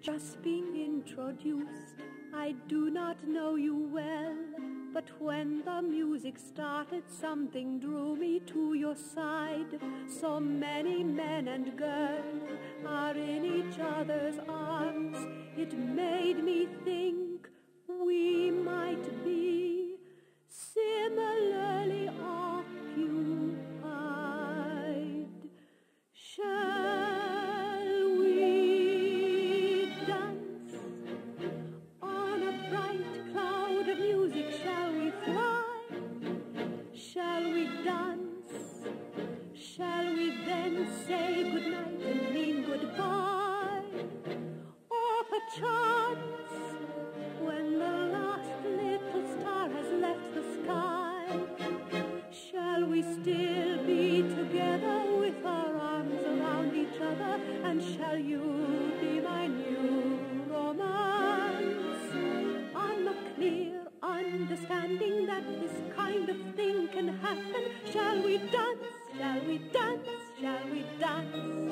just being introduced. I do not know you well, but when the music started, something drew me to your side. So many men and girls are in each other's arms. It made me think we might be similarly occupied. Shall we dance on a bright cloud of music? Shall we fly? Shall we dance? Shall we then say goodnight and mean goodbye? Or perchance, when the last little star has left the sky, shall we still be together with our arms around each other? And shall you be my new romance? On the clear understanding that this kind of thing can happen, shall we dance? Shall we dance? Shall we dance?